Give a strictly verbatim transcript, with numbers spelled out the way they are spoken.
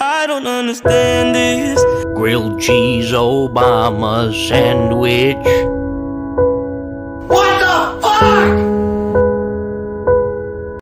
I don't understand this. Grilled cheese Obama sandwich. What the fuck?